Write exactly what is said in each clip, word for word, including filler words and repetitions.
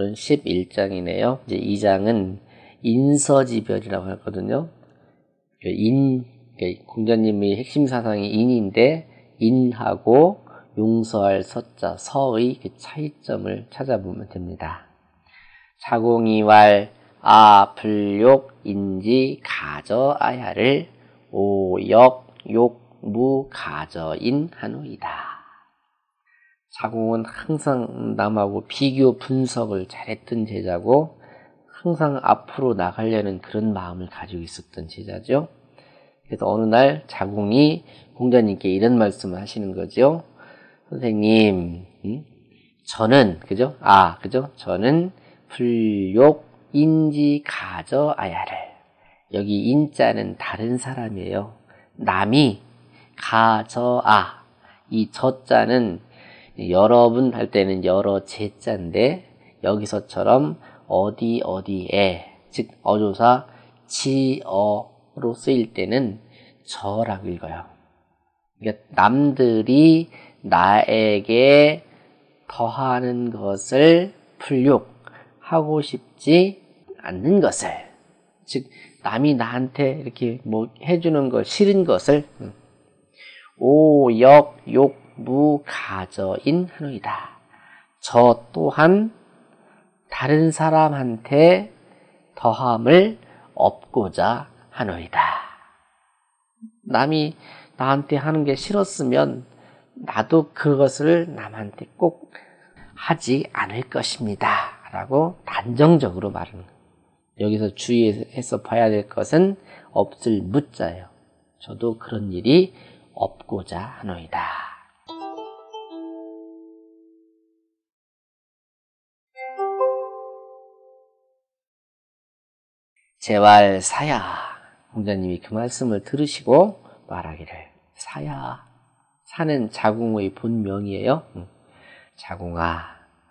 오늘은 십일 장이네요. 이제 이 장은 인서지별이라고 하거든요. 인, 공자님의 핵심 사상이 인인데, 인하고 용서할 서자, 서의 그 차이점을 찾아보면 됩니다. 자공이왈, 아, 불욕, 인지, 가저, 아야를 오역, 욕, 무, 가저인 한우이다. 자공은 항상 남하고 비교 분석을 잘했던 제자고 항상 앞으로 나가려는 그런 마음을 가지고 있었던 제자죠. 그래서 어느 날 자공이 공자님께 이런 말씀을 하시는 거죠. 선생님, 음? 저는, 그죠? 아, 그죠? 저는 불욕, 인지, 가저, 아야를. 여기 인자는 다른 사람이에요. 남이, 가저, 아. 이 저자는 여러분 할 때는 여러 제자인데 여기서처럼 어디 어디에, 즉 어조사 지어로 쓰일 때는 저라고 읽어요. 그러니까 남들이 나에게 더하는 것을 불욕하고 싶지 않는 것을, 즉 남이 나한테 이렇게 뭐 해주는 거 싫은 것을 오역 욕 무 가저인 한우이다. 저 또한 다른 사람한테 더함을 없고자 하노이다. 남이 나한테 하는 게 싫었으면 나도 그것을 남한테 꼭 하지 않을 것입니다. 라고 단정적으로 말하는 거예요. 여기서 주의해서 봐야 될 것은 없을 무자예요. 저도 그런 일이 없고자 하노이다. 제왈 사야, 공자님이 그 말씀을 들으시고 말하기를, 사야, 사는 자궁의 본명이에요. 자궁아,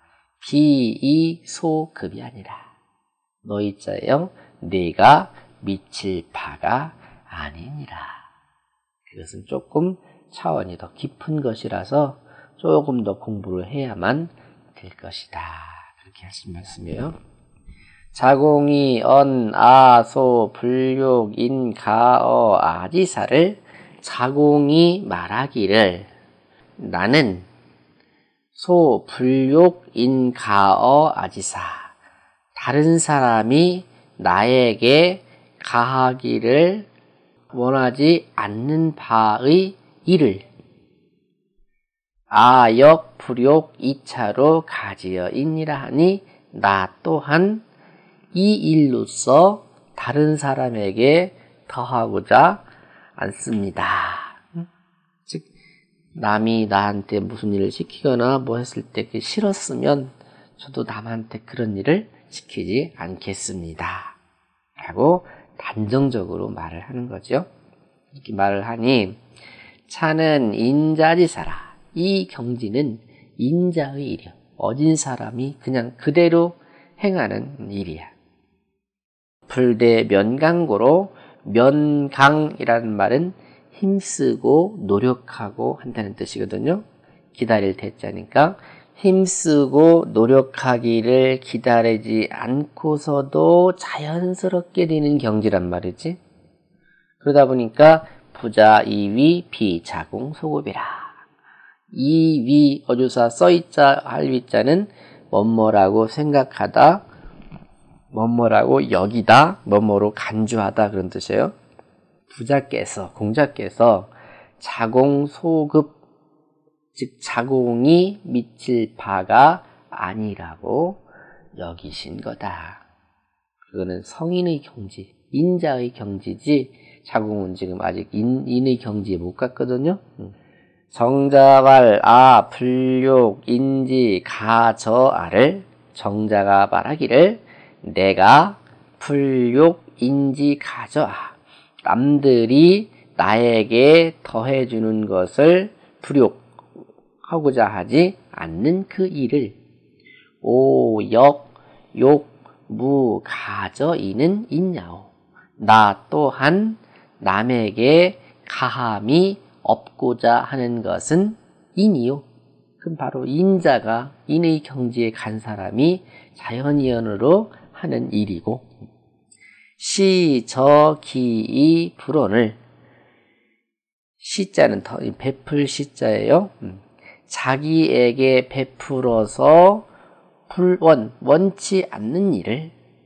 비이소급이 아니라 너희 자예요, 네가 미칠 바가 아니니라. 그것은 조금 차원이 더 깊은 것이라서 조금 더 공부를 해야만 될 것이다. 그렇게 하신 말씀이에요. 자공이 언, 아, 소, 불욕, 인, 가, 어, 아지사를 자공이 말하기를 나는 소, 불욕, 인, 가, 어, 아지사 다른 사람이 나에게 가하기를 원하지 않는 바의 일을 아역, 불욕, 이차로 가지어 있니라 하니 나 또한 이 일로서 다른 사람에게 더하고자 않습니다. 즉 남이 나한테 무슨 일을 시키거나 뭐 했을 때 그게 싫었으면 저도 남한테 그런 일을 시키지 않겠습니다. 라고 단정적으로 말을 하는 거죠. 이렇게 말을 하니 차는 인자지사라. 이 경지는 인자의 일이야. 어진 사람이 그냥 그대로 행하는 일이야. 불대 면강고로, 면강이라는 말은 힘쓰고 노력하고 한다는 뜻이거든요. 기다릴 대자니까 힘쓰고 노력하기를 기다리지 않고서도 자연스럽게 되는 경지란 말이지. 그러다 보니까 부자 이위 비자공 소급이라. 이위 어조사 써있자 할위자는 뭐뭐라고 생각하다, 뭐뭐라고 여기다, 뭐뭐로 간주하다 그런 뜻이에요. 부자께서, 공자께서 자공소급, 즉 자공이 미칠 바가 아니라고 여기신 거다. 그거는 성인의 경지, 인자의 경지지 자공은 지금 아직 인, 인의 경지에 못 갔거든요. 정자왈 아 불욕 인지 가저아를 정자가 말하기를 내가 불욕 인지 가저아 남들이 나에게 더해주는 것을 불욕하고자 하지 않는 그 일을 오역 욕 무 가저이는 있냐오. 나 또한 남에게 가함이 없고자 하는 것은 이니요. 그럼 바로 인자가 인의 경지에 간 사람이 자연이언으로 하는 일이고, 시, 저, 기, 이, 불언을, 시자는 더 베풀 시자예요. 자기에게 베풀어서 불원, 원치 않는 일을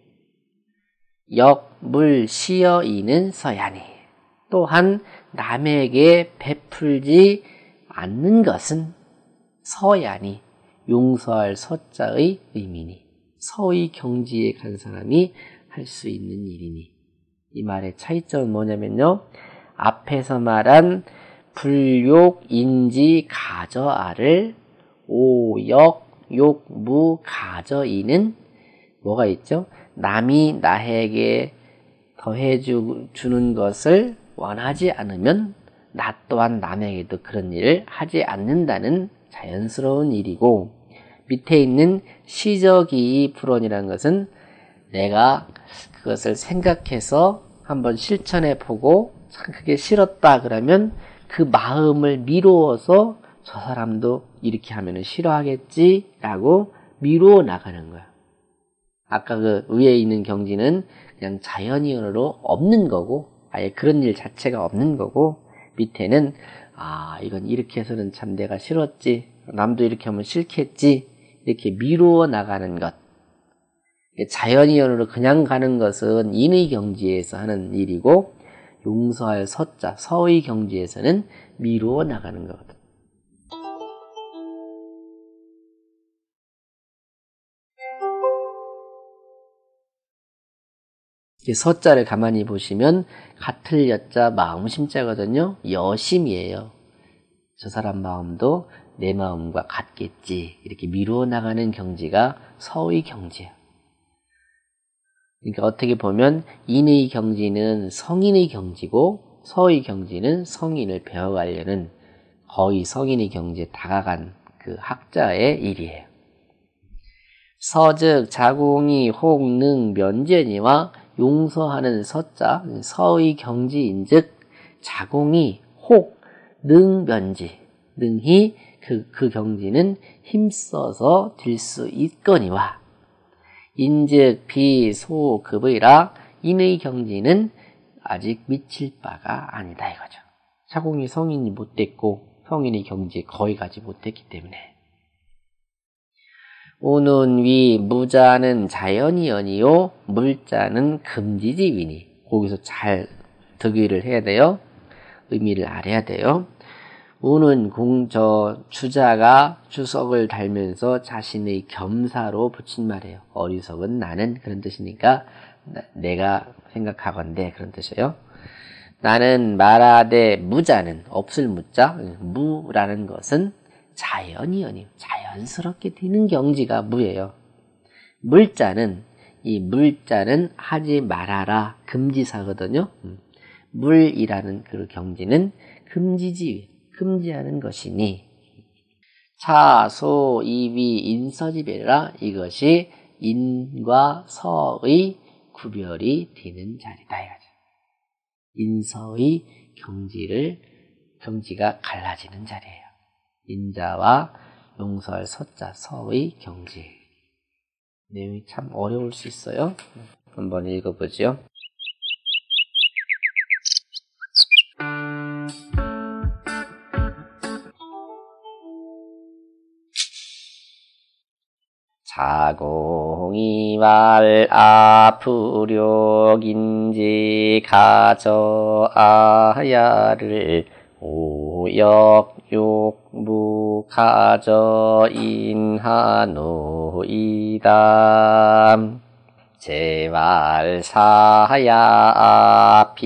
역, 물, 시여, 이는 서야니. 또한 남에게 베풀지 않는 것은 서야니, 용서할 서자의 의미니, 서의 경지에 간 사람이 할 수 있는 일이니. 이 말의 차이점은 뭐냐면요, 앞에서 말한 불욕, 인지, 가저아를 오역, 욕, 무, 가저이는 뭐가 있죠? 남이 나에게 더해주는 것을 원하지 않으면 나 또한 남에게도 그런 일을 하지 않는다는 자연스러운 일이고, 밑에 있는 시저기 불언이라는 것은 내가 그것을 생각해서 한번 실천해 보고 참 그게 싫었다 그러면 그 마음을 미루어서 저 사람도 이렇게 하면 싫어하겠지 라고 미루어 나가는 거야. 아까 그 위에 있는 경지는 그냥 자연이언으로 없는 거고, 아예 그런 일 자체가 없는 거고, 밑에는 아 이건 이렇게 해서는 참 내가 싫었지, 남도 이렇게 하면 싫겠지, 이렇게 미루어 나가는 것. 자연이언으로 그냥 가는 것은 인의 경지에서 하는 일이고, 용서할 서자, 서의 경지에서는 미루어 나가는 거거든. 서자를 가만히 보시면 같을 여자 마음심자거든요. 여심이에요. 저 사람 마음도 내 마음과 같겠지, 이렇게 미루어 나가는 경지가 서의 경지예요. 그러니까 어떻게 보면 인의 경지는 성인의 경지고, 서의 경지는 성인을 배워가려는 거의 성인의 경지에 다가간 그 학자의 일이에요. 서즉 자공이 혹능 면전이와 용서하는 서자, 서의 경지인즉 자공이 혹 능 면지, 능히 그, 그 경지는 힘써서 될 수 있거니와, 인즉 비소급의라 인의 경지는 아직 미칠 바가 아니다 이거죠. 자공이 성인이 못됐고 성인의 경지에 거의 가지 못했기 때문에. 오는 위 무자는 자연이언이요 물자는 금지지위니. 거기서 잘 득의를 해야 돼요. 의미를 알아야 돼요. 우는 공저 주자가 주석을 달면서 자신의 겸사로 붙인 말이에요. 어리석은 나는, 그런 뜻이니까 내가 생각하건대, 그런 뜻이에요. 나는 말하되 무자는, 없을 무자, 무라는 것은 자연이언이, 자연스럽게 되는 경지가 무예요. 물자는, 이 물자는 하지 말아라 금지사거든요. 물이라는 그 경지는 금지지, 금지하는 것이니, 차, 소, 이위, 인서지배라, 이것이 인과 서의 구별이 되는 자리다 이거죠. 인서의 경지를, 경지가 갈라지는 자리예요. 인자와 용서할 서자, 서의 경지. 내용이 참 어려울 수 있어요. 한번 읽어보죠. 자공이 말 아프력인지 가저아야를 오역 욕무 가저인하노이다. 제왈사야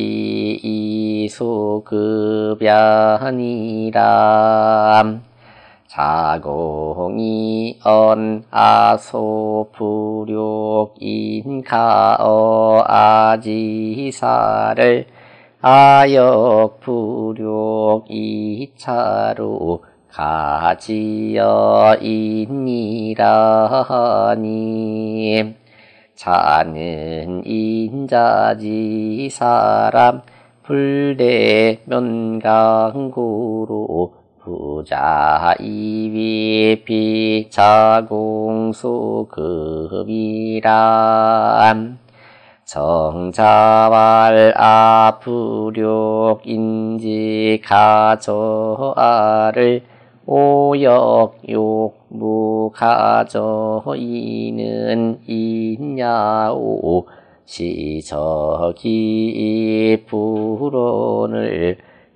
비이소급야니라. 자공이 언 아소 불욕 인가어 아지사를 아역 불욕 이차로 가지어 인이라니. 자는 인자지 사람 불대 면강구로 부자이비 비자공수급이란 정자왈 아부력 인지 가저아를 오역욕 무가저이는 인야오 시저기 불원을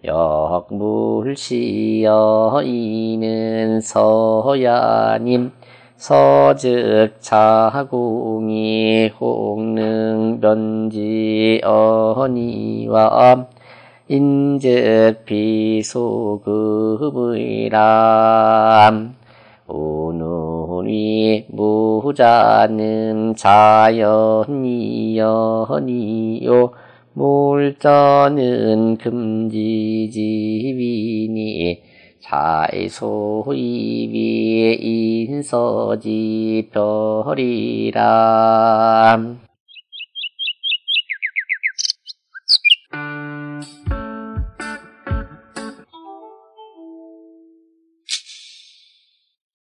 역물시여이는 서야님 서즉 자궁이 홍능변지어니와 인즉 비소급의람 오누니 무자는 자연이여니요 물전은 금지지비니 자이소이비 인서지별이람